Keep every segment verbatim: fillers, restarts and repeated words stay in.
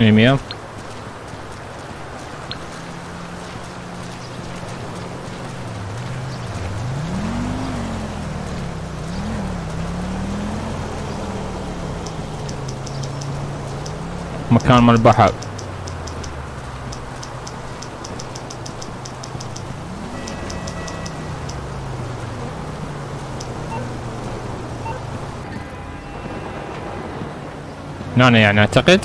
المياه. مكان مال البحر. هنا يعني اعتقد.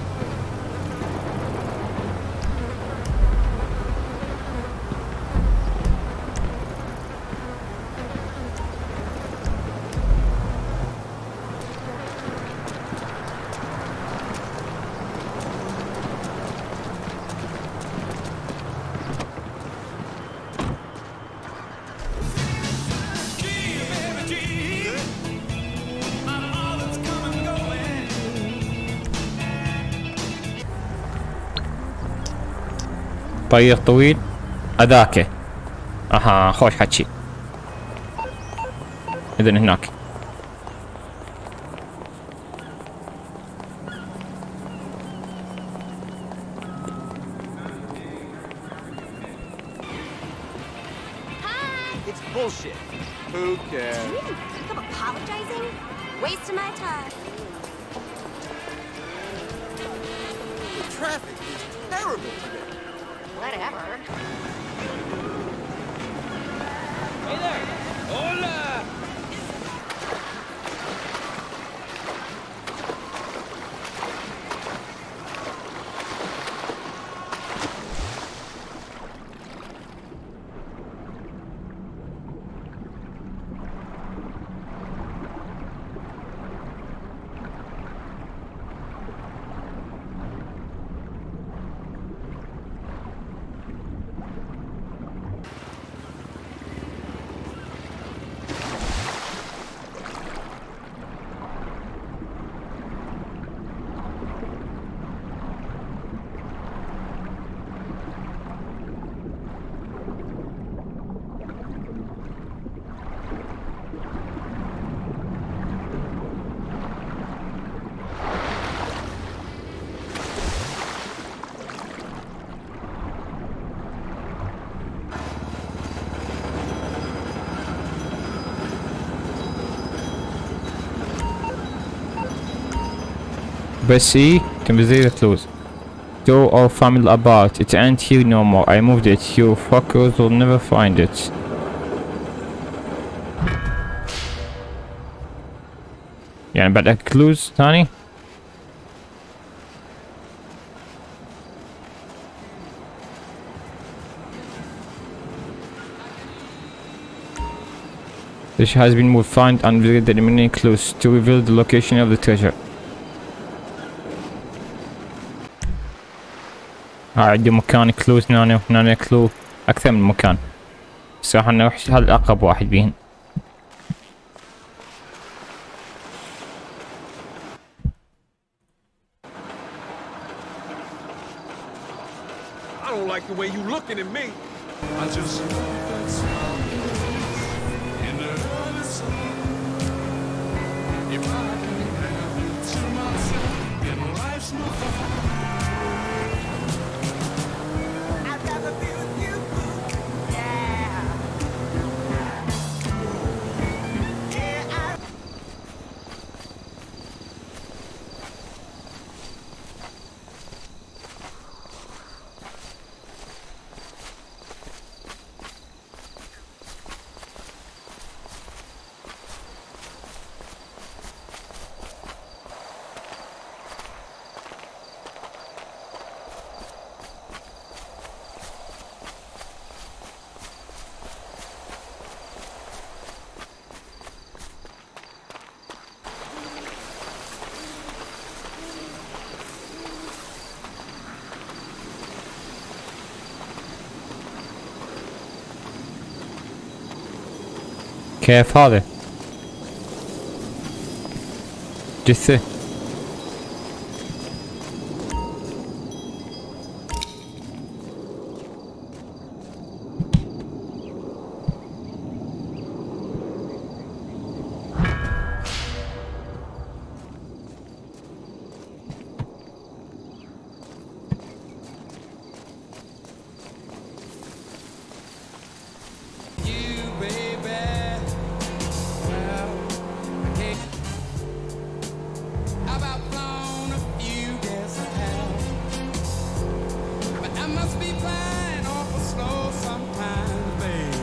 طريق طويل اذاكه. اها خوش حكي. اذن هناك. It's bullshit. Who cares? You even think of apologizing? Wasting my time. The traffic is terrible today. Whatever. Hey there! Hola! Bessie, can be close. Tore our family apart. It ain't here no more. I moved it. You fuckers will never find it. يعني بعد كلوز ثاني. This has been moved. Find and visit the remaining clues to reveal the location of the treasure. ها عندي مكان كلوز هنا وهنا كلو أكثر من مكان. بس راح نروح هذا الأقرب واحد بيهن. I don't like the way you looking at me. I just love that smile in the early sun. If I can have you to myself, then life's no fun. I'd rather be with you. Yeah. Yeah, I... كيف هذا؟ جثة. must be flying awful slow sometimes, baby.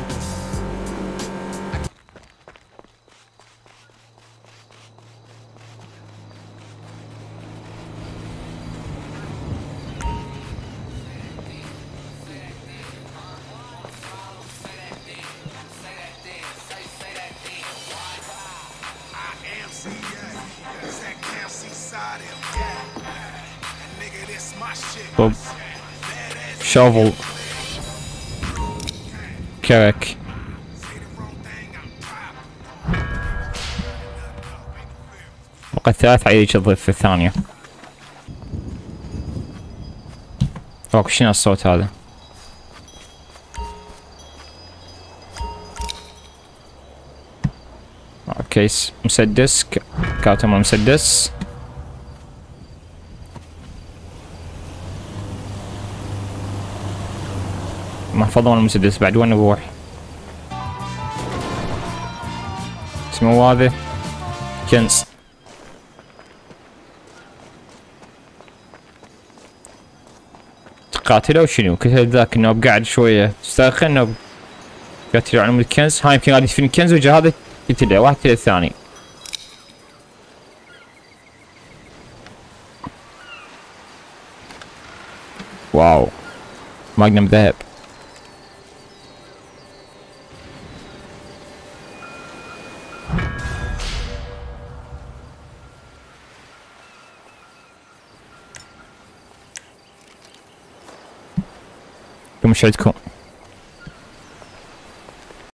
طب shovel كرك وقد ثلاث عيش الضيف الثانية. اوك شنو الصوت هذا؟ اوكي مسدس كاتم المسدس. محفظة المسدس بعد وين نروح؟ اسمه هذا كنز. تقاتله وشنو؟ كنت ذاك انه بقعد شوية تسترخي انه قاتل على الكنز. هاي يمكن قاعد يدفن الكنز وجا هذا قتله واحد كذا الثاني. واو ماجنم ذهب. مش عندكم